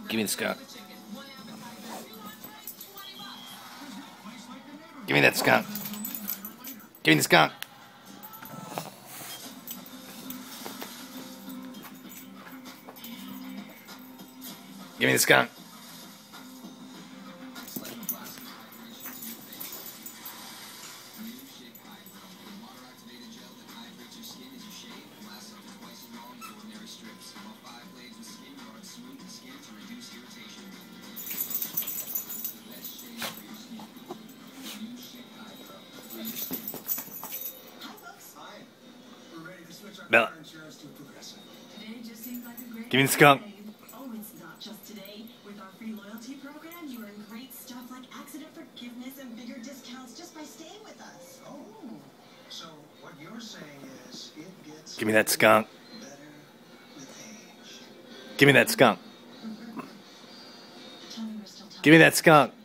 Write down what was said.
Give me the skunk. Give me that skunk. Give me the skunk. Give me the skunk. Bella. Give me the skunk. Oh, it's not just today. With our free loyalty program, you earn great stuff like accident forgiveness and bigger discounts just by staying with us. Oh, so what you're saying is it gets Give me that skunk. better with age. Give me that skunk. Tell me we're still talking. Give me that skunk.